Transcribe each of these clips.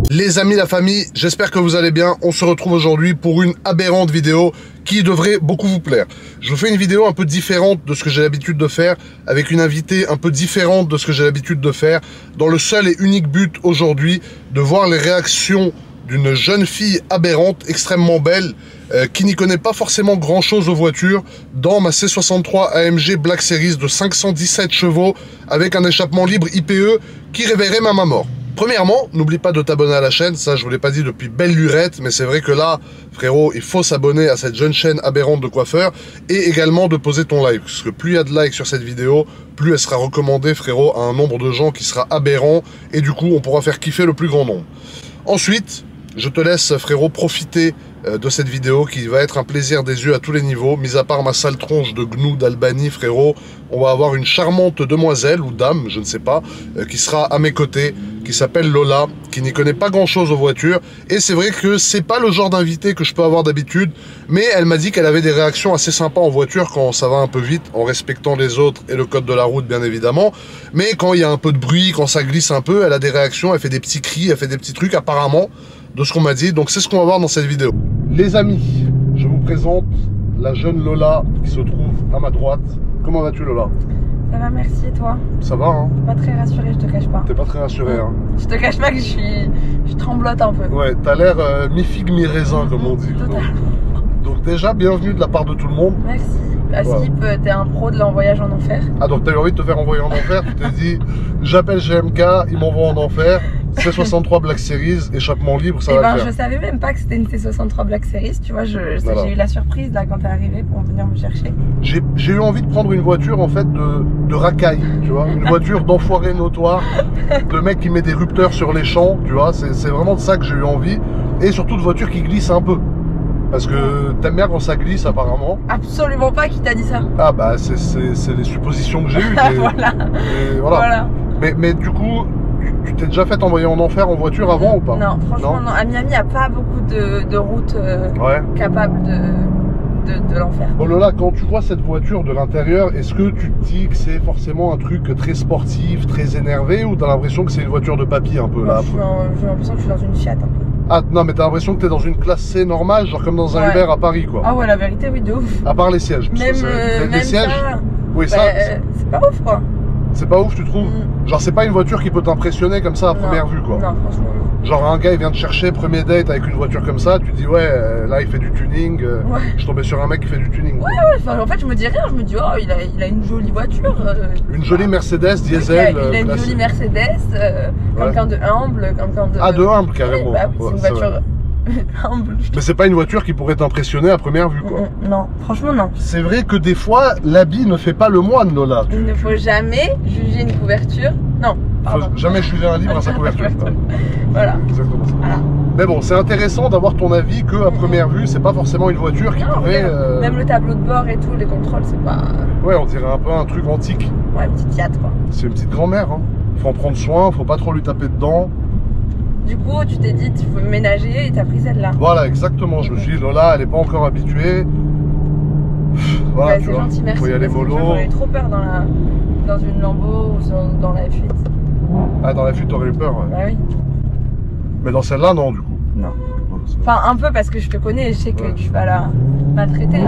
Les amis, la famille, j'espère que vous allez bien. On se retrouve aujourd'hui pour une aberrante vidéo qui devrait beaucoup vous plaire. Je vous fais une vidéo un peu différente de ce que j'ai l'habitude de faire, avec une invitée un peu différente de ce que j'ai l'habitude de faire, dans le seul et unique but aujourd'hui de voir les réactions d'une jeune fille aberrante, extrêmement belle, qui n'y connaît pas forcément grand chose aux voitures, dans ma C63 AMG Black Series de 517 chevaux, avec un échappement libre IPE qui réveillerait même à mort. Premièrement, n'oublie pas de t'abonner à la chaîne, ça je vous l'ai pas dit depuis belle lurette, mais c'est vrai que là, frérot, il faut s'abonner à cette jeune chaîne aberrante de coiffeur, et également de poser ton like, parce que plus il y a de likes sur cette vidéo, plus elle sera recommandée, frérot, à un nombre de gens qui sera aberrant, et du coup, on pourra faire kiffer le plus grand nombre. Ensuite, je te laisse, frérot, profiter de cette vidéo qui va être un plaisir des yeux à tous les niveaux. Mis à part ma sale tronche de gnou d'Albanie, frérot, on va avoir une charmante demoiselle ou dame, je ne sais pas, qui sera à mes côtés, qui s'appelle Lola, qui n'y connaît pas grand chose aux voitures. Et c'est vrai que c'est pas le genre d'invité que je peux avoir d'habitude, mais elle m'a dit qu'elle avait des réactions assez sympas en voiture quand ça va un peu vite, en respectant les autres et le code de la route bien évidemment. Mais quand il y a un peu de bruit, quand ça glisse un peu, elle a des réactions, elle fait des petits cris, elle fait des petits trucs apparemment, de ce qu'on m'a dit. Donc c'est ce qu'on va voir dans cette vidéo. Les amis, je vous présente la jeune Lola qui se trouve à ma droite. Comment vas-tu, Lola? Ça va, merci, et toi? Ça va, hein? Pas très rassurée, je te cache pas. T'es pas très rassurée, hein? Je te cache pas que je tremblote un peu. Ouais, t'as l'air mi-figue, mi-raisin, comme on dit. Donc déjà, bienvenue de la part de tout le monde. Merci. Asip, t'es un pro de l'envoyage en enfer. Ah, donc t'as eu envie de te faire envoyer en enfer? Tu t'es dit, j'appelle GMK, ils m'envoient en enfer. C63 Black Series, échappement libre, ça va le faire. Je savais même pas que c'était une C63 Black Series, tu vois, j'ai eu la surprise là quand t'es arrivé pour venir me chercher. J'ai eu envie de prendre une voiture en fait de racaille, tu vois, une voiture d'enfoiré notoire, de mec qui met des rupteurs sur les champs, tu vois, c'est vraiment de ça que j'ai eu envie, et surtout de voiture qui glisse un peu. Parce que t'aimes bien quand ça glisse apparemment. Absolument pas, qui t'a dit ça? Ah bah c'est les suppositions que j'ai eues. Voilà. Mais du coup, tu t'es déjà fait envoyer en enfer en voiture avant ou pas? Non, franchement non. À Miami, il n'y a pas beaucoup de routes capables de l'enfer. Bon Lola, quand tu vois cette voiture de l'intérieur, est-ce que tu te dis que c'est forcément un truc très sportif, très énervé, ou t'as l'impression que c'est une voiture de papy un peu là? J'ai l'impression que je suis dans une Fiat un peu. Ah non, mais t'as l'impression que t'es dans une classe C normale, genre comme dans un Uber à Paris quoi. Ah ouais, la vérité, oui, de ouf. À part les sièges. Même les sièges. Ça, oui, bah, c'est pas ouf quoi. C'est pas ouf, tu trouves? Genre c'est pas une voiture qui peut t'impressionner comme ça à première vue quoi. Non, franchement non. Genre un gars il vient te chercher, premier date avec une voiture comme ça, tu dis ouais, là il fait du tuning. Je tombais sur un mec qui fait du tuning. Ouais, en fait je me dis rien, je me dis oh il a une jolie voiture. Une jolie Mercedes diesel. Il a une jolie Mercedes, quelqu'un de humble, quelqu'un de... Ah, de humble carrément. Bah oui, c'est une voiture humble. Mais c'est pas une voiture qui pourrait t'impressionner à première vue quoi. Non, franchement non. C'est vrai que des fois l'habit ne fait pas le moine, Lola. Il ne faut jamais juger une couverture. Non, pardon. Faut jamais juger un livre à sa couverture. Voilà. Exactement ça. Voilà. Mais bon, c'est intéressant d'avoir ton avis que à première vue, c'est pas forcément une voiture qui pourrait... Même le tableau de bord et tout, les contrôles, c'est pas... Ouais, on dirait un peu un truc antique. Ouais, une petite Fiat quoi. C'est une petite grand-mère, hein. Faut en prendre soin, faut pas trop lui taper dedans. Du coup, tu t'es dit, tu peux ménager et t'as pris celle-là. Voilà, exactement. Je me suis dit, Lola, elle est pas encore habituée. Voilà, tu vois. Gentil, merci. Faut y aller mollo. J'aurais eu trop peur dans une Lambo ou dans la F8. Ah, dans la F8, t'aurais eu peur, ouais. Bah oui. Mais dans celle-là, non, du coup. Non. Enfin, un peu parce que je te connais et je sais que tu vas la maltraiter.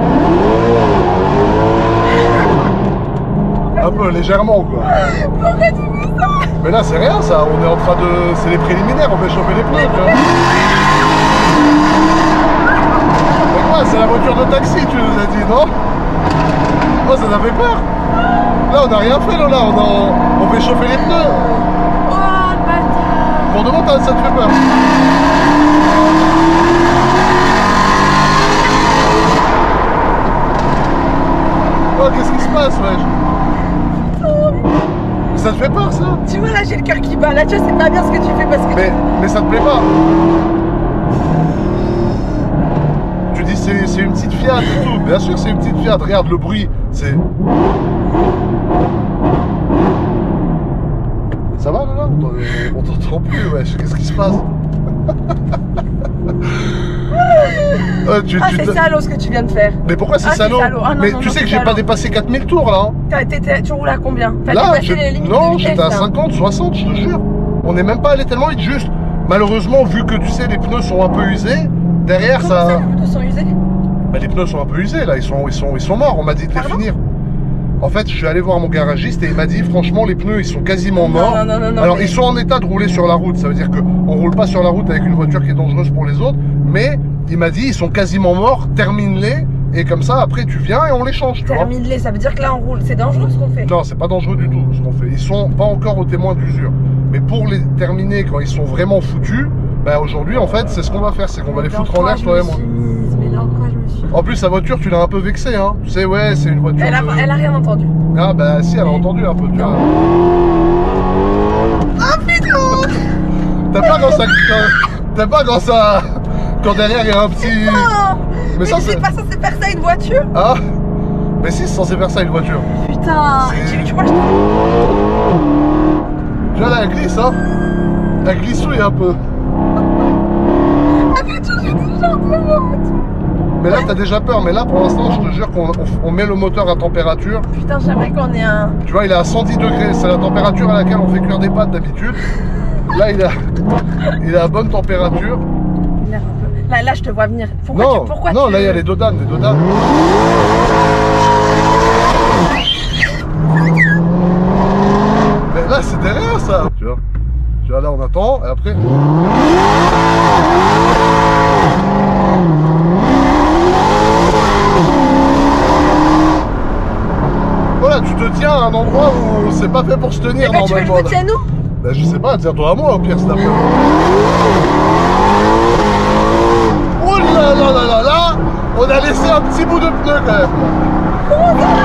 Un peu, légèrement, quoi. Pourquoi tu fais ça? Mais là, c'est rien, ça. On est en train de... C'est les préliminaires, on fait chauffer les pneus, tu vois. Mais quoi, c'est la voiture de taxi, tu nous as dit, non? Oh, ça t'a fait peur? Là, on n'a rien fait, Lola. On fait chauffer les pneus. Oh, le bâtard. Pour de bon, ça te fait peur? Oh, qu'est-ce qui se passe, wesh? Ça te fait peur ça? Tu vois là j'ai le cœur qui bat, là tu vois c'est pas bien ce que tu fais parce que... Mais ça te plaît pas? Tu dis c'est une petite Fiat et tout, bien sûr c'est une petite Fiat, regarde le bruit, c'est... Ça va là? On t'entend plus, wesh, qu'est-ce qui se passe? C'est salaud ce que tu viens de faire. Mais pourquoi c'est salaud? Mais tu sais que j'ai pas dépassé 4000 tours là. Tu roules à combien? Là, non, j'étais à 50, 60, je te jure. On n'est même pas allé tellement vite, juste malheureusement, vu que tu sais, les pneus sont un peu usés, derrière Comment ça, les pneus sont usés? Bah, les pneus sont un peu usés là, ils sont morts, on m'a dit de les finir. En fait, je suis allé voir mon garagiste et il m'a dit, franchement, les pneus, ils sont quasiment morts. Non, alors, ils sont en état de rouler sur la route, ça veut dire qu'on roule pas sur la route avec une voiture qui est dangereuse pour les autres, mais il m'a dit, ils sont quasiment morts, termine-les, et comme ça, après, tu viens et on les change, tu vois. Termine-les, ça veut dire que là, on roule, c'est dangereux ce qu'on fait? Non, c'est pas dangereux du tout ce qu'on fait. Ils sont pas encore au témoin d'usure. Mais pour les terminer quand ils sont vraiment foutus, bah aujourd'hui, en fait, c'est ce qu'on va faire, c'est qu'on va les foutre en l'air, toi et moi. Mais dans quoi je me suis... En plus, sa voiture, tu l'as un peu vexée, hein. Tu sais, ouais, c'est une voiture. Elle a rien entendu. Ah, bah si, elle a entendu un peu, tu vois. Oh putain! T'as pas quand ça. Quand derrière, il y a un petit. Non! Mais ça, c'est pas censé faire ça à une voiture? Ah! Mais si, c'est censé faire ça à une voiture. Putain! Tu vois, tu vois là, elle glisse, hein? Elle glissouille un peu. Mais là, t'as déjà peur. Mais là, pour l'instant, je te jure qu'on met le moteur à température. Putain, j'aimerais qu'on ait un... Tu vois, il est à 110 degrés. C'est la température à laquelle on fait cuire des pâtes d'habitude. Là, il est à bonne température. Là, je te vois venir. Pourquoi non, là, il y a les dodanes. Mais là, c'est derrière, ça. Tu vois, là, on attend. Et après... Voilà, tu te tiens à un endroit où c'est pas fait pour se tenir normalement. Tu veux que je me tienne où? Bah, je sais pas, tiens-toi à moi au pire, c'est après. Oh là là là là là! On a laissé un petit bout de pneu quand même. Comment ça?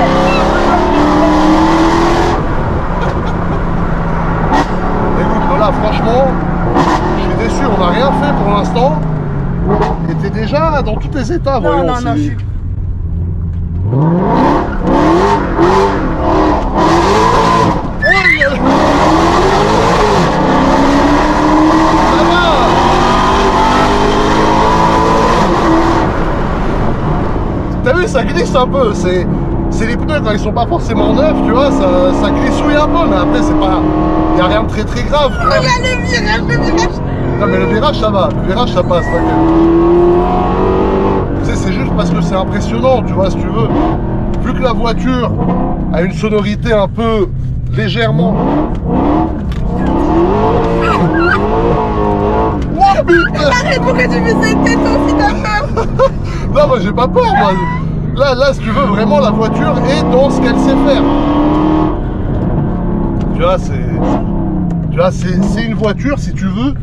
Écoute, voilà, franchement, je suis déçu, on n'a rien fait pour l'instant. Et t'es déjà dans tous tes états, voyons. Non, je suis... T'as vu, ça glisse un peu, c'est les pneus quand ils sont pas forcément neufs, tu vois, ça glissouille un peu, mais après c'est pas... Y a rien de très très grave. Regarde le virage. Non mais le virage ça va, le virage ça passe, t'inquiète. Tu sais, c'est juste parce que c'est impressionnant, tu vois, si tu veux. Vu que la voiture a une sonorité un peu légèrement... Oh putain! Arrête, pourquoi tu fais cette tête aussi, t'as peur? Non, moi j'ai pas peur, moi. Là, si tu veux, vraiment, la voiture est dans ce qu'elle sait faire. Tu vois, c'est une voiture, si tu veux.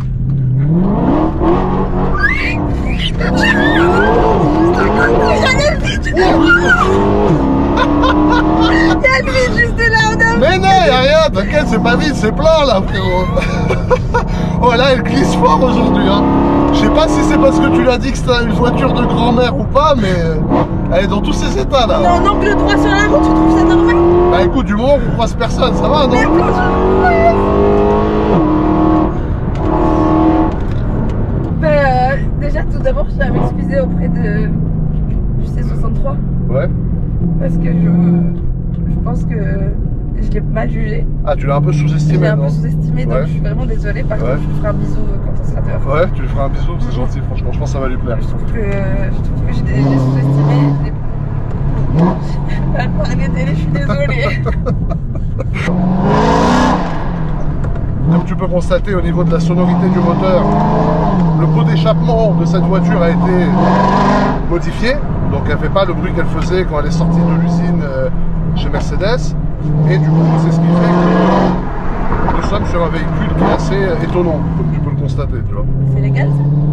Il y a le vide juste là, mais non, y'a rien, t'inquiète, c'est pas vide, c'est plein là, frérot. Oh là, elle glisse fort aujourd'hui, hein. Je sais pas si c'est parce que tu l'as dit que c'était une voiture de grand-mère ou pas, mais elle est dans tous ses états là. Non, donc le droit sur la route, tu trouves ça normal? Bah écoute, du moment qu'on croise personne, ça va, non? Déjà, tout d'abord, je tiens à m'excuser auprès du C63. Ouais. Parce que je pense que je l'ai mal jugé. Ah, tu l'as un peu sous-estimé, Je l'ai un non? peu sous-estimé, donc ouais. je suis vraiment désolée. Par contre, je lui ferai un bisou quand on sera dehors. Ouais, tu lui feras un bisou, c'est gentil, franchement, je pense que ça va lui plaire. Je trouve que j'ai sous-estimé. Elle parlait télé, je suis désolée. Comme tu peux constater au niveau de la sonorité du moteur, le pot d'échappement de cette voiture a été modifié. Donc elle ne fait pas le bruit qu'elle faisait quand elle est sortie de l'usine chez Mercedes. Et du coup, c'est ce qui fait que nous sommes sur un véhicule qui est assez étonnant, comme tu peux le constater. Tu vois. C'est légal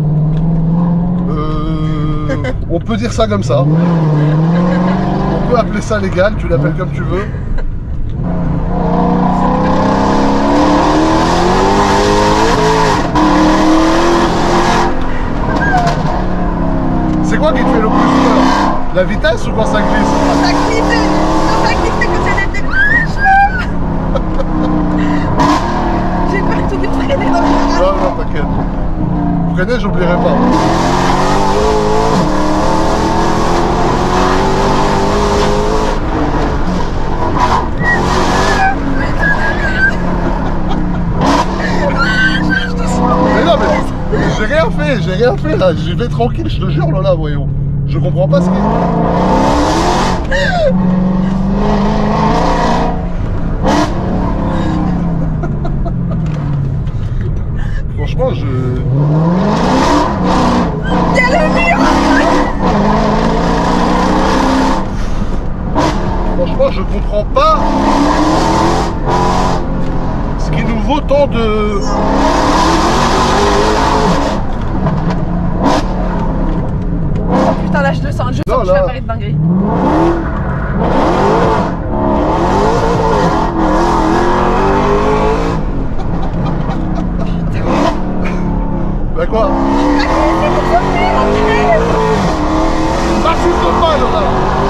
ça? On peut dire ça comme ça. On peut appeler ça légal, tu l'appelles comme tu veux. C'est quoi qui te fait le plus peur? La vitesse ou quand ça glisse? Quand ça glisse, quand ça décroche. J'ai peur tout de freiner dans le virage. Non, t'inquiète. Freiner, j'oublierai pas. Mais non, mais J'ai rien fait là, j'y vais tranquille, je te jure Lola, voyons. Je comprends pas ce qui... Franchement, je... Il y a le mur. Franchement, je comprends pas ce qui nous vaut tant de... Oh putain, là je le sens, je sens que je vais apparaître dinguerie. Bah quoi? M'insulte pas, Lola.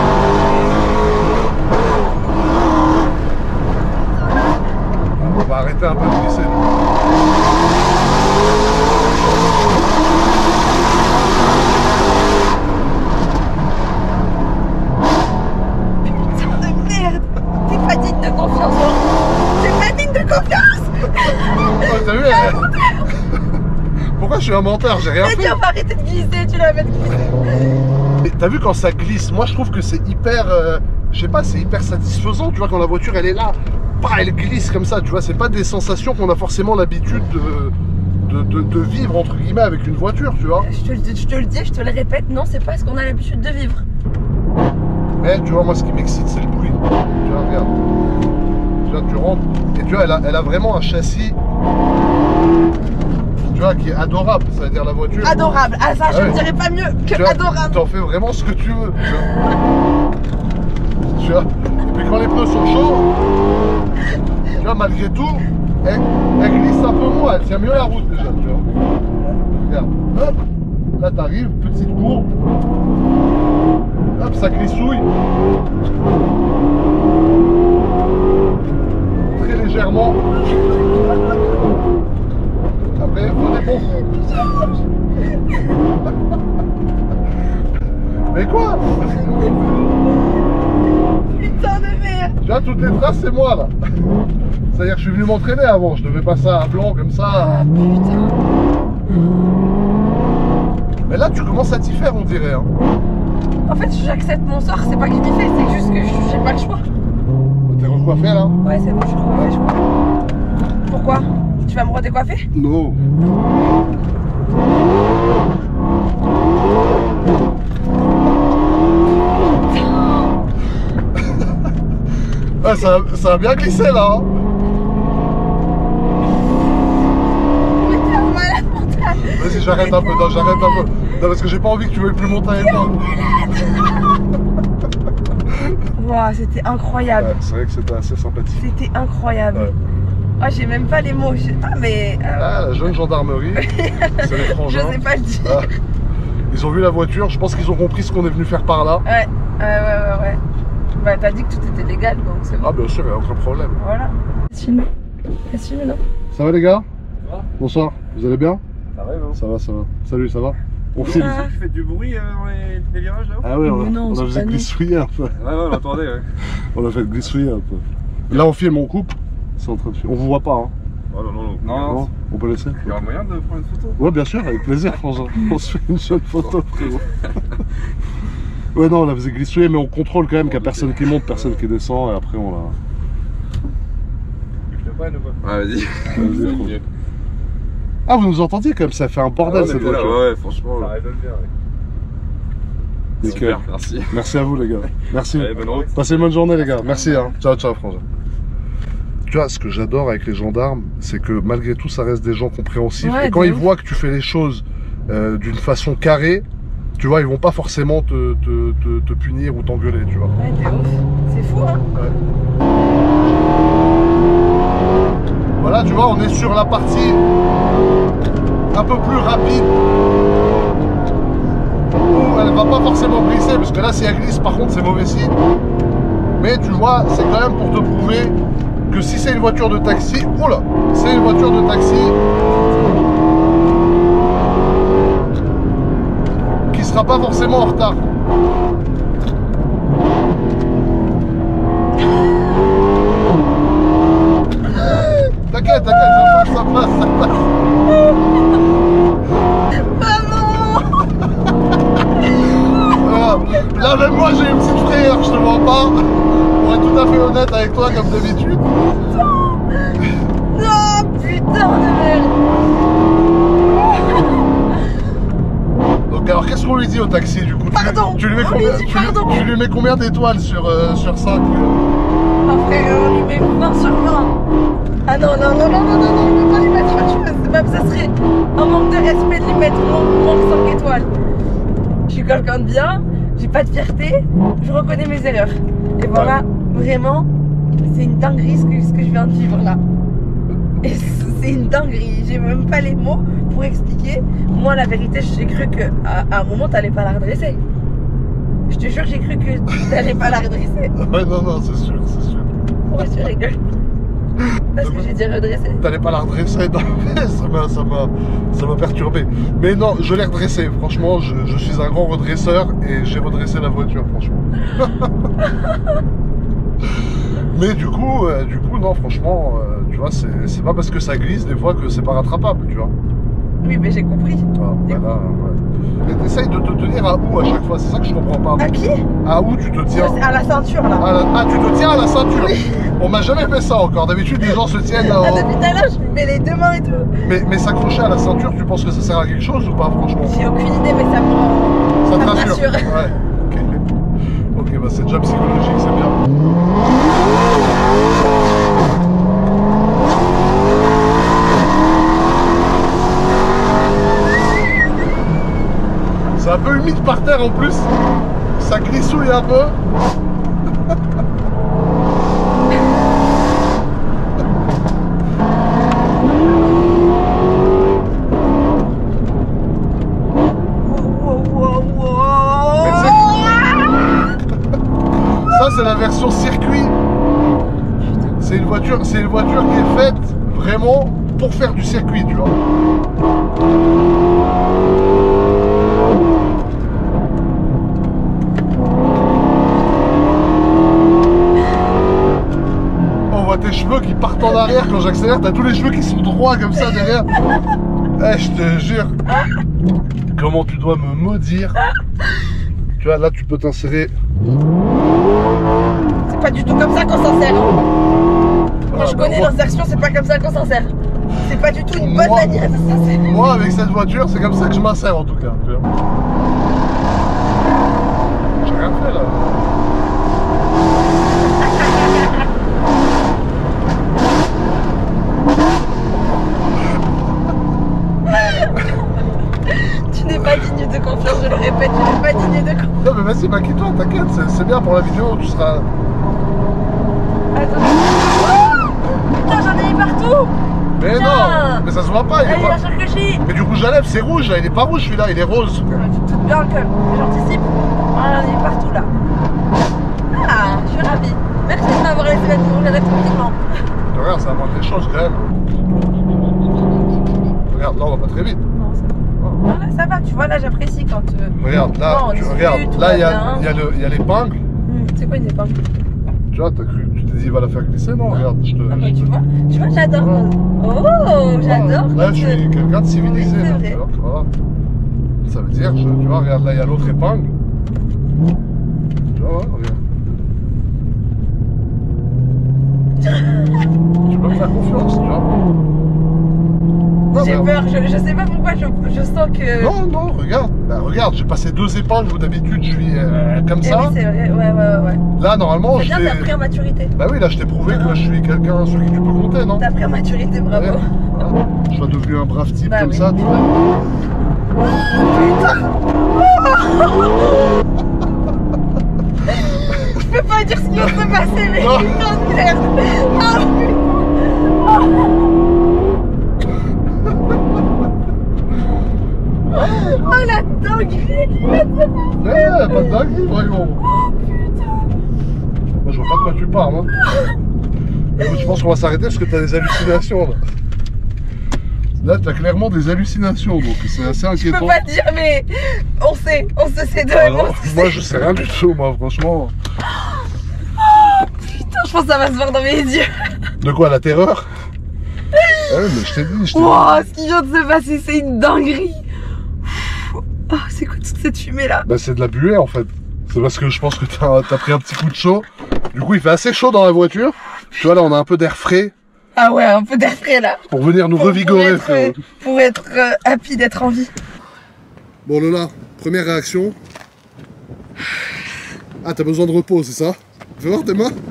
On va arrêter un peu de glisser. Putain de merde. T'es pas digne de confiance, hein. T'es pas digne de confiance. Oh, t'as vu elle... Pourquoi je suis un menteur? J'ai rien T'as dit fait. on va arrêter de glisser, tu l'as fait glisser. Mais t'as vu quand ça glisse? Moi je trouve que c'est hyper... je sais pas, c'est hyper satisfaisant, tu vois, quand la voiture elle est là, bah, elle glisse comme ça, tu vois, c'est pas des sensations qu'on a forcément l'habitude de vivre, entre guillemets, avec une voiture, tu vois. Je te le dis, je te le répète, non, c'est pas ce qu'on a l'habitude de vivre. Mais tu vois, moi ce qui m'excite, c'est le bruit. Tu vois, regarde. Tu vois, tu rentres, et tu vois, elle a vraiment un châssis... Tu vois, qui est adorable, ça veut dire la voiture. Adorable, ah ça, je ne dirais pas mieux que tu vois, adorable. T'en fais vraiment ce que tu veux. Tu vois. Et puis quand les pneus sont chauds, tu vois, malgré tout, elle glisse un peu moins, elle tient mieux la route déjà, tu vois. Regarde, hop, là t'arrives, petite courbe, hop, ça glissouille. Très légèrement. Après, faut des bons. Mais quoi? Putain de merde. Tu vois, toutes les traces, c'est moi là. C'est-à-dire que je suis venu m'entraîner avant, je devais passer à blanc comme ça. Ah putain. Mais là, tu commences à t'y faire, on dirait. Hein. En fait, j'accepte mon sort, c'est pas que je m'y fais, c'est juste que j'ai pas le choix. T'es recoiffé là? Ouais, c'est bon, je suis recoiffée, je crois. Pourquoi? Tu vas me redécoiffer? Non. Ah, ça a bien glissé là. Hein. Mais t'es un malade mental. Vas-y, j'arrête un peu. Non, j'arrête un peu. Non, parce que j'ai pas envie que tu veuilles plus monter avec moi. Wow, c'était incroyable. Ouais, c'est vrai que c'était assez sympathique. C'était incroyable. Ouais. Oh, j'ai même pas les mots. Ah, mais. Ah, la jeune gendarmerie. C'est les frangins. Je sais pas le dire. Ah. Ils ont vu la voiture, je pense qu'ils ont compris ce qu'on est venu faire par là. Ouais. Bah, t'as dit que tout était légal, donc c'est bon. Ah, bien sûr, il n'y a aucun problème. Voilà. Filme. Filme, non? Ça va les gars? Ça va? Bonsoir, vous allez bien? Ça va, non? Ça va, ça va. Salut, ça va? On filme. Ah. Tu fais du bruit dans les virages là? Ah ouais, Mais non, on a fait c'est pas glissouiller un peu. Ouais, on l'entendait, ouais. On a fait glissouiller un peu. Là, on filme, on coupe. C'est en train de filmer. On vous voit pas, hein? Oh non, non, Non, on peut laisser? Il y aura moyen de prendre une photo? Ouais, bien sûr, avec plaisir, frangin. On se fait une seule photo, frérot. Ouais, non, on la faisait glissouiller, mais on contrôle quand même qu'il n'y a personne qui monte, personne qui descend, et après on la... Je te prenne ou pas? Ouais, vas-y. Vas-y, frangin. Ah, vous nous entendiez quand même, ça fait un bordel cette voiture. Ouais, franchement. Ça résonne bien, ouais. Nickel. Super, merci. Merci à vous, les gars. Merci. Allez, bonne route. Passez une bonne journée, les gars. Merci, hein. Ciao, ciao, frangin. Tu vois, ce que j'adore avec les gendarmes, c'est que malgré tout, ça reste des gens compréhensifs. Ouais, et quand ils ouf. voient que tu fais les choses d'une façon carrée, tu vois, ils vont pas forcément te punir ou t'engueuler, tu vois. Ouais, t'es ouf. C'est fou, hein? Ouais. Voilà, tu vois, on est sur la partie un peu plus rapide. Où elle va pas forcément glisser, parce que là, si elle glisse, par contre, c'est mauvais signe. Mais tu vois, c'est quand même pour te prouver que si c'est une voiture de taxi, oula, c'est une voiture de taxi qui sera pas forcément en retard. T'inquiète, ça passe. avec toi comme d'habitude. Non, putain de merde. Donc alors qu'est-ce qu'on lui dit au taxi du coup? Pardon. Tu lui mets combien d'étoiles sur 5? Ah frère, on lui met 20 sur 20. Ah non, non, non, non, non, non, non, on peut pas lui mettre autre chose. Même ça serait un manque de respect de lui mettre moins 5 étoiles. Je suis quelqu'un de bien, j'ai pas de fierté, je reconnais mes erreurs. Et voilà, vraiment, c'est une dinguerie ce que je viens de vivre là. Et c'est une dinguerie, j'ai même pas les mots pour expliquer. Moi la vérité, j'ai cru qu'à un moment t'allais pas la redresser. Je te jure, j'ai cru que t'allais pas la redresser. Ouais, non, non, c'est sûr, c'est sûr. Pourquoi tu rigoles? Parce que j'ai dit redresser. T'allais pas la redresser, non, ça m'a perturbé. Mais non, je l'ai redressée, franchement, je suis un grand redresseur et j'ai redressé la voiture, franchement. Mais du coup, non, franchement, tu vois, c'est pas parce que ça glisse des fois que c'est pas rattrapable, tu vois. Oui, mais j'ai compris. Ah, voilà, ouais. Mais t'essayes de te tenir à où à chaque fois, c'est ça que je comprends pas. À qui? À où tu te tiens? À la ceinture là. Ah, tu te tiens à la ceinture? Oui. On m'a jamais fait ça encore. D'habitude, les gens se tiennent à... Ah, depuis tout à l'heure, je lui mets les deux mains et tout. Mais s'accrocher à la ceinture, tu penses que ça sert à quelque chose ou pas, franchement? J'ai aucune idée, mais ça me Ça te me rassure? rassure. Ouais. Ok, bah c'est déjà psychologique, c'est bien. C'est un peu humide par terre en plus. Ça glissouille un peu. Ça c'est la version circuit. C'est une voiture qui est faite vraiment pour faire du circuit, tu vois. On voit tes cheveux qui partent en arrière quand j'accélère, t'as tous les cheveux qui sont droits comme ça derrière. Eh, je te jure. Comment tu dois me maudire. Tu vois, là tu peux t'insérer. C'est pas du tout comme ça qu'on s'insère. Moi je connais l'insertion, c'est pas comme ça qu'on s'insère. C'est pas du tout une bonne manière de s'insérer. Moi avec cette voiture, c'est comme ça que je m'insère en tout cas. Tu vois. J'ai rien fait là. Tu n'es pas digne de confiance, je le répète, tu n'es pas digne de confiance. Non mais vas-y, maquille-toi, t'inquiète, c'est bien pour la vidéo, tu seras... Attends. Oh putain, j'en ai eu partout. Mais tiens. Non, mais ça se voit pas, il est pas... la charcuterie. Mais du rouge à lèvres, c'est rouge, là, il est pas rouge celui-là, il est rose. Non, mais tu te doutes bien que j'anticipe. Ah, j'en ai eu partout là. Ah, je suis ravie. Merci de m'avoir laissé mettre mon rouge à lèvres tranquillement. Regarde, ça montre des choses quand même. Regarde, là on va pas très vite. Non, ça va. Ah, là, ça va, tu vois, là j'apprécie quand... Regarde, là, là il y a l'épingle. C'est quoi une épingle? Tu vois, t'as cru, tu t'es dit, il va la faire glisser, non? Regarde, je te... Ah, bah, tu vois, j'adore. Oh, j'adore. Là, je suis quelqu'un de civilisé, oui, là, tu vois, voilà. Ça veut dire, tu vois, regarde, là, il y a l'autre épingle. Tu vois, regarde. Tu peux me faire confiance, tu vois. J'ai peur, je sais pas pourquoi, je sens que... Non, non, regarde, bah, regarde, j'ai passé 2 épingles où d'habitude je suis comme ça. Oui, c'est vrai, ouais. Là, normalement, c'est bien, t'as pris en maturité. Bah oui, là, je t'ai prouvé que je suis quelqu'un sur qui tu peux compter, non? T'as pris en maturité, bravo. Ouais, voilà. Je suis devenu un brave type bah, comme oui. ça, tu vois. Putain. Je peux pas dire ce qui vient de se passer, mais putain de merde. Ah, putain. Oh la dinguerie qui vient de se passer. Eh, pas de dinguerie, vraiment. Oh putain. Moi, je vois pas de quoi tu parles, hein. Écoute, je pense qu'on va s'arrêter parce que t'as des hallucinations, là. Là, t'as clairement des hallucinations, donc c'est assez inquiétant. Je peux pas te dire, mais on sait c'est deux. Alors, moi, je sais rien du tout, moi, franchement. Oh, putain, je pense que ça va se voir dans mes yeux. De quoi, la terreur? Ouais, mais je t'ai dit, Wow, ce qui vient de se passer, c'est une dinguerie. Oh, c'est quoi toute cette fumée là? Bah, c'est de la buée en fait. C'est parce que je pense que t'as pris un petit coup de chaud Du coup, il fait assez chaud dans la voiture. Tu vois, là, on a un peu d'air frais. Ah ouais, un peu d'air frais là. Pour venir nous revigorer, frérot. Pour être happy d'être en vie. Bon, Lola, première réaction. Ah, t'as besoin de repos, c'est ça? Fais voir tes mains.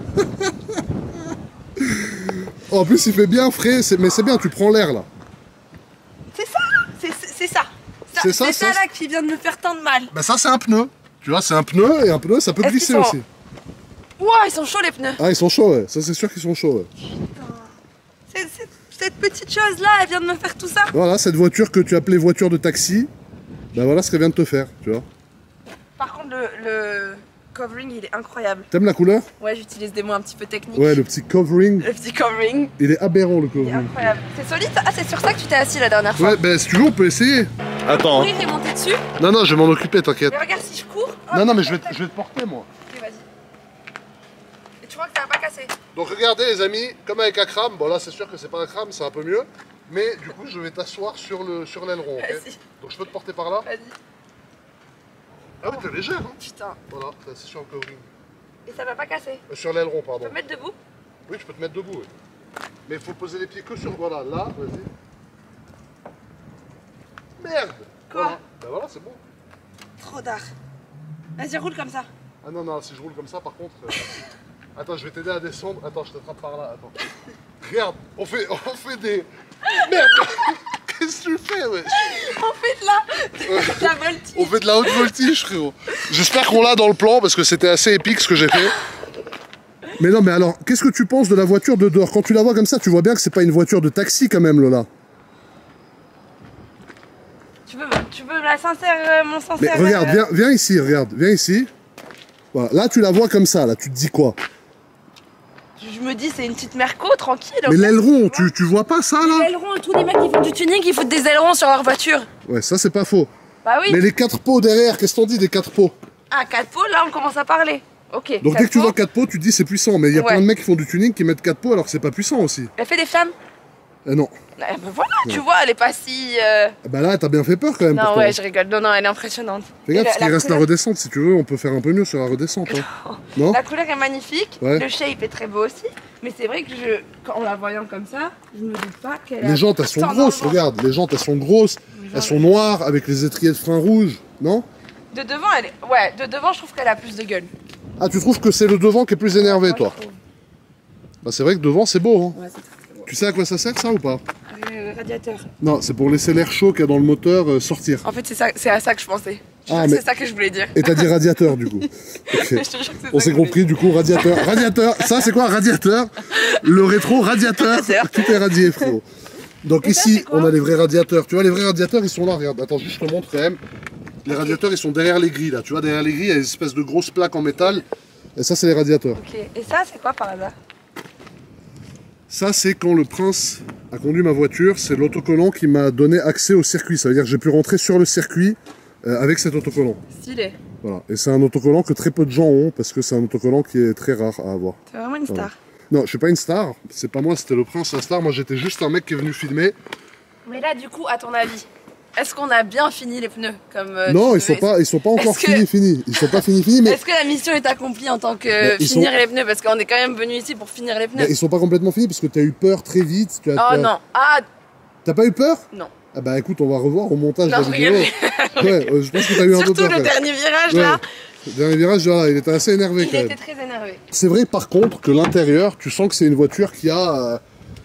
Oh, en plus, il fait bien frais, mais c'est bien, tu prends l'air là. C'est ça, c'est ça. C'est ça, ça là qui vient de me faire tant de mal. Bah ça, c'est un pneu. Tu vois, c'est un pneu, et un pneu, ça peut glisser aussi. Ouah, ils sont chauds les pneus. Ah, ils sont chauds, ouais. Ça, c'est sûr qu'ils sont chauds, ouais. Putain. Cette petite chose là, elle vient de me faire tout ça. Voilà, cette voiture que tu appelais voiture de taxi, bah voilà ce qu'elle vient de te faire, tu vois. Par contre, le covering, il est incroyable. T'aimes la couleur? Ouais, j'utilise des mots un petit peu techniques. Ouais, le petit covering. Le petit covering. Il est aberrant, le Il est covering. incroyable. C'est solide ça? Ah, c'est sur ça que tu t'es assis la dernière fois. Ouais, bah si tu veux, on peut essayer. Attends. Courir et monter dessus. Non, non, je vais m'en occuper, t'inquiète. Mais regarde, si je cours. Non, non, mais je vais te porter, moi. Ok, vas-y. Et tu vois que ça va pas casser. Donc regardez, les amis, comme avec Akram, bon là, c'est sûr que c'est pas Akram, c'est un peu mieux. Mais du coup, je vais t'asseoir sur l'aileron, ok? Vas-y. Donc je peux te porter par là? Vas-y. Ah oui, t'es légère, hein? Putain. Voilà, t'es assis sur le covering. Et ça va pas casser. Sur l'aileron, Tu pardon. peux me mettre debout? Oui, je peux te mettre debout, oui. Mais il faut poser les pieds que sur, voilà, là, vas-y. Merde! Quoi? Voilà. Ben voilà, c'est bon. Trop d'art. Vas-y, roule comme ça. Ah non, non, si je roule comme ça, par contre... Attends, je vais t'aider à descendre. Attends, je t'attrape par là, attends. Regarde, on fait des... Merde! Qu'est-ce que tu fais, ouais? On fait de la voltige. On fait de la haute voltige, frérot. J'espère qu'on l'a dans le plan, parce que c'était assez épique ce que j'ai fait. Mais non, mais alors, qu'est-ce que tu penses de la voiture de dehors? Quand tu la vois comme ça, tu vois bien que c'est pas une voiture de taxi quand même, Lola. Tu veux la sincère, mon sincère... Mais regarde, viens ici, regarde, viens ici. Voilà, là tu la vois comme ça, là, tu te dis quoi? Je me dis, c'est une petite Merco, tranquille. Mais l'aileron, tu vois pas ça, là? L'aileron, tous les mecs qui font du tuning, ils foutent des ailerons sur leur voiture. Ouais, ça c'est pas faux. Bah oui. Mais les 4 pots derrière, qu'est-ce qu'on dit des 4 pots? Ah, 4 pots, là on commence à parler. Ok. Donc dès que tu vois 4 pots, tu te dis c'est puissant. Mais il y a Ouais. plein de mecs qui font du tuning qui mettent 4 pots alors que c'est pas puissant aussi. Elle fait des flammes? Non. Ben voilà, tu vois, elle est pas si... Bah là, t'as bien fait peur quand même. Non, pourtant. ouais, je rigole. Non, non, elle est impressionnante. Fais gaffe, Et parce qu'il reste la couleur- redescente. Si tu veux, on peut faire un peu mieux sur la redescente. Hein. Non? La couleur est magnifique, Ouais. le shape est très beau aussi, mais c'est vrai que en la voyant comme ça, je me doute pas qu'elle Les jantes, elles sont grosses, regarde. Les jantes, elles sont grosses. Elles sont noires avec les étriers de frein rouges. Non? De devant, elle est... Ouais, de devant, je trouve qu'elle a plus de gueule. Ah, tu trouves que c'est le devant qui est plus énervé, Moi, toi? je trouve. Bah, c'est vrai que devant, c'est beau. Hein. Ouais, c'est très beau. Tu sais à quoi ça sert, ça, ou pas? Radiateur. Non, c'est pour laisser l'air chaud qu'il y a dans le moteur sortir. En fait, c'est à ça que je pensais. Ah, mais- C'est ça que je voulais dire. Et t'as dit radiateur, du coup. Ok. Je te jure que c'est ça On que s'est je voulais compris, du coup, radiateur. Radiateur, ça c'est quoi radiateur? Le rétro radiateur, Radiateur. tout est radié, frérot. Donc Et ça, ici, c'est quoi on a les vrais radiateurs. Tu vois, les vrais radiateurs, ils sont là, regarde. Attends, juste je te montre quand même. Les radiateurs, ils sont derrière les grilles, là. Tu vois, derrière les grilles, il y a des espèces de grosses plaques en métal. Et ça, c'est les radiateurs. Ok, et ça, c'est quoi par hasard? Ça, c'est quand le prince a conduit ma voiture, c'est l'autocollant qui m'a donné accès au circuit. Ça veut dire que j'ai pu rentrer sur le circuit avec cet autocollant. Stylé. Voilà. Et c'est un autocollant que très peu de gens ont, parce que c'est un autocollant qui est très rare à avoir. C'est vraiment une star. Non, je suis pas une star, c'est pas moi, c'était le prince la star, moi j'étais juste un mec qui est venu filmer. Mais là, du coup, à ton avis, est-ce qu'on a bien fini les pneus comme Non, tu ils devais sont pas encore Est-ce que- finis. Ils sont pas finis, mais Est-ce que la mission est accomplie en tant que Mais ils finir les pneus? Parce qu'on est quand même venu ici pour finir les pneus. ils sont pas complètement finis parce que t'as eu peur très vite. Oh non, ah T'as pas eu peur? non. Ah bah écoute, on va revoir au montage Non, de la vidéo. Ouais, je pense que t'as eu un peu Surtout peur. le quand même. dernier virage Ouais. là, Le dernier virage, voilà, il était assez énervé il quand même. était très énervé. C'est vrai par contre que l'intérieur, tu sens que c'est une voiture qui a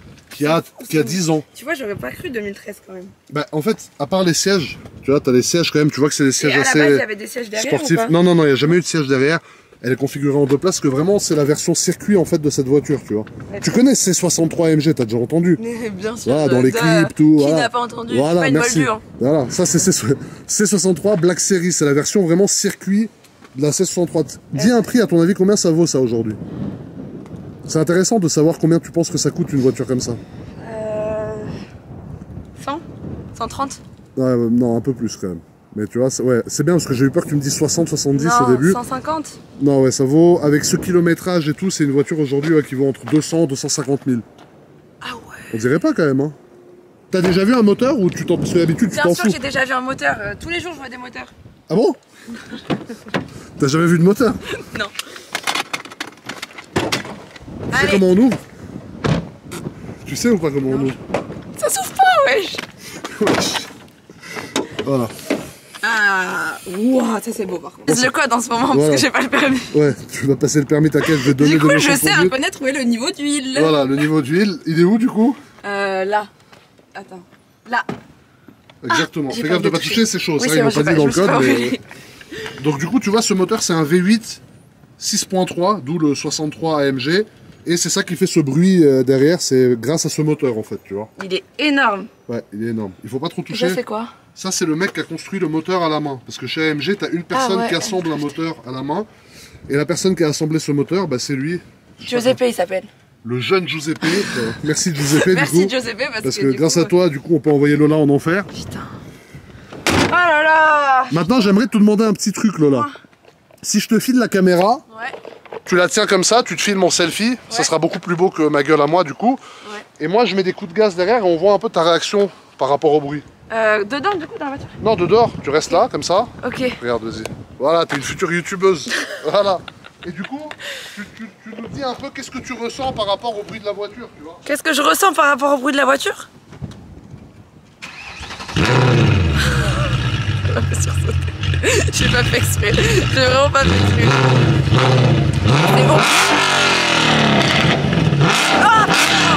10 ans. Tu vois, j'aurais pas cru 2013 quand même. Bah en fait, à part les sièges, tu vois, t'as les sièges quand même, tu vois que c'est des Et sièges à la base, assez il y avait des sièges derrière sportifs. ou pas? Non, non, non, il n'y a jamais eu de siège derrière. Elle est configurée en 2 places, que vraiment c'est la version circuit en fait de cette voiture, tu vois. Ouais. Tu connais C63 AMG, t'as déjà entendu? Mais bien sûr. Voilà, dans les ça, clips, tout. Qui voilà. n'a pas entendu? Voilà, C'est pas une merci. Volvo, hein. Voilà, ça c'est C63 Black Series, c'est la version vraiment circuit de la C63. Dis un prix, à ton avis, combien ça vaut ça aujourd'hui? C'est intéressant de savoir combien tu penses que ça coûte une voiture comme ça. 100? 130? Ouais, non, un peu plus quand même. Mais tu vois, ouais, c'est bien parce que j'ai eu peur que tu me dises 60, 70 Non, au début. 150? Non, ouais, ça vaut, avec ce kilométrage et tout, c'est une voiture aujourd'hui qui vaut entre 200 et 250 000. Ah ouais. On dirait pas quand même, hein. T'as déjà vu un moteur ou tu t'en... Parce que d'habitude, tu Bien t'en sûr, fous. j'ai déjà vu un moteur. Tous les jours, je vois des moteurs. Ah bon? T'as jamais vu de moteur? Non. Tu sais comment on ouvre? Tu sais ou pas comment on ouvre? Ça s'ouvre pas, wesh. Wesh. Voilà. Ah, wow, ça c'est beau par contre. C'est le code en ce moment parce que j'ai pas le permis. Ouais, tu vas passer le permis, t'inquiète, je vais te donner du coup, de je sais reconnaître où est le niveau d'huile. Voilà, le niveau d'huile. Il est où du coup? Là. Attends. Là. Exactement. Fais gaffe de pas toucher, c'est chaud. Oui, ça, ils l'ont pas dit dans le code. Mais... Donc du coup, tu vois, ce moteur, c'est un V8 6.3, d'où le 63 AMG. Et c'est ça qui fait ce bruit derrière, c'est grâce à ce moteur en fait, tu vois. Il est énorme. Ouais, il est énorme. Il faut pas trop toucher. Ça c'est quoi? Ça c'est le mec qui a construit le moteur à la main. Parce que chez AMG, t'as une personne qui assemble un moteur à la main. Et la personne qui a assemblé ce moteur, bah, c'est lui. Giuseppe il s'appelle. Le jeune Giuseppe. Merci Giuseppe du coup. Merci Giuseppe parce que grâce à toi, du coup, on peut envoyer Lola en enfer. Putain. Oh là là. Maintenant, j'aimerais te demander un petit truc, Lola. Si je te file la caméra, tu la tiens comme ça, tu te filmes mon selfie, ça sera beaucoup plus beau que ma gueule à moi du coup. Et moi, je mets des coups de gaz derrière et on voit un peu ta réaction par rapport au bruit. Dedans, du coup, dans la voiture? Non, de dehors, tu restes là, comme ça. Ok. Regarde, vas-y. Voilà, t'es une future youtubeuse. Voilà. Et du coup, tu nous dis un peu qu'est-ce que tu ressens par rapport au bruit de la voiture, tu vois. Qu'est-ce que je ressens par rapport au bruit de la voiture? J'ai pas fait exprès. J'ai vraiment pas fait exprès. C'est bon. Ah!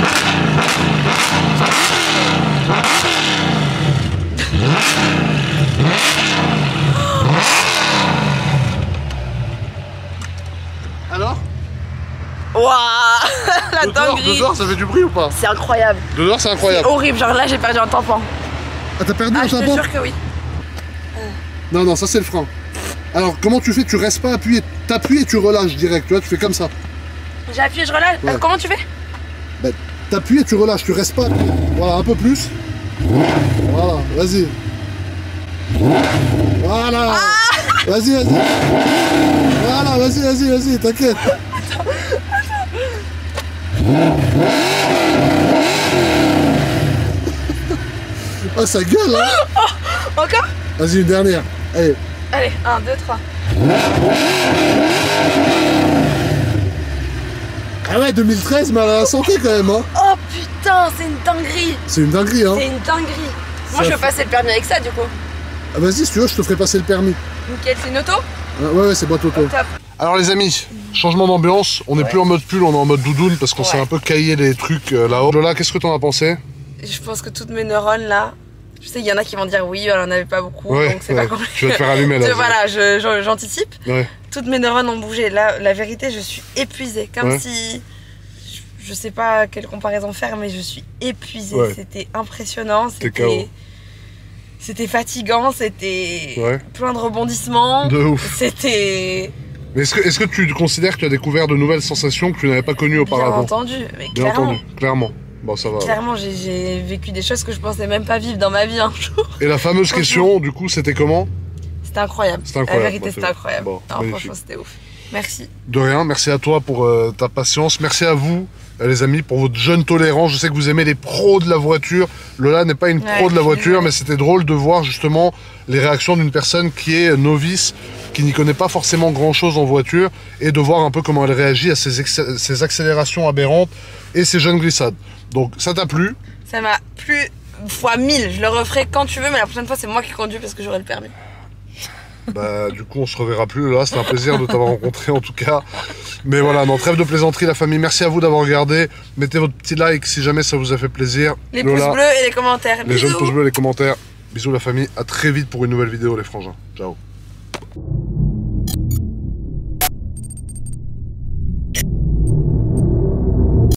Alors? Waouh! La dinguerie! Dehors, ça fait du bruit ou pas? C'est incroyable. Dehors, c'est incroyable. C'est horrible, genre là j'ai perdu un tampon. Ah, t'as perdu un tampon? Je te jure que oui. Non, non, ça c'est le frein. Alors, comment tu fais? Tu restes pas appuyé, t'appuies et tu relâches direct, tu vois, tu fais comme ça. J'ai appuyé, je relâche. Ouais. Comment tu fais? Bah, t'appuies et tu relâches, tu restes pas appuyé. Voilà, un peu plus. Voilà, vas-y. Voilà. Vas-y, vas-y. Voilà, vas-y, t'inquiète. Ah, ça gueule, hein. Oh, encore? Vas-y, une dernière. Allez. Allez, 1, 2, 3. Ah ouais, 2013, mais à la santé quand même, hein. Oh putain, c'est une dinguerie. C'est une dinguerie, hein. C'est une dinguerie. Moi, je veux passer le permis avec ça, du coup. Ah, vas-y, si tu veux, je te ferai passer le permis. Nickel, c'est une auto? Ouais, c'est boîte auto. Top. Alors les amis, changement d'ambiance, on n'est plus en mode pull, on est en mode doudoune parce qu'on s'est un peu caillé les trucs là-haut. Lola, qu'est-ce que t'en as pensé? Je pense que toutes mes neurones là, je sais qu'il y en a qui vont dire oui, elle en avait pas beaucoup, donc c'est pas compliqué. Tu vas te faire allumer là. Voilà, j'anticipe. Toutes mes neurones ont bougé. Là, la vérité, je suis épuisée. Comme si, je sais pas quelle comparaison faire, mais je suis épuisée. C'était impressionnant. C'était fatigant, c'était plein de rebondissements. De ouf. C'était... Mais est-ce que tu considères que tu as découvert de nouvelles sensations que tu n'avais pas connues auparavant? Bien entendu, mais bien clairement. entendu, clairement. Bon, ça va. Clairement, j'ai vécu des choses que je pensais même pas vivre dans ma vie un jour. Et la fameuse question, du coup, c'était comment? C'était incroyable. C'était incroyable. La vérité, c'était incroyable. Bon, franchement, c'était ouf. Merci. De rien, merci à toi pour ta patience. Merci à vous, les amis, pour votre jeune tolérance. Je sais que vous aimez les pros de la voiture. Lola n'est pas une pro de la voiture, mais c'était drôle de voir justement les réactions d'une personne qui est novice, qui n'y connaît pas forcément grand chose en voiture, et de voir un peu comment elle réagit à ces accélérations aberrantes et ces jeunes glissades. Donc ça t'a plu? Ça m'a plu fois 1000. Je le referai quand tu veux, mais la prochaine fois c'est moi qui conduis parce que j'aurai le permis. Bah du coup on se reverra plus là, c'était un plaisir de t'avoir rencontré en tout cas. Mais voilà, non, trêve de plaisanterie la famille, merci à vous d'avoir regardé. Mettez votre petit like si jamais ça vous a fait plaisir. Les pouces bleus et les commentaires. Les jeunes pouces bleus et les commentaires. Bisous la famille, à très vite pour une nouvelle vidéo les frangins. Ciao.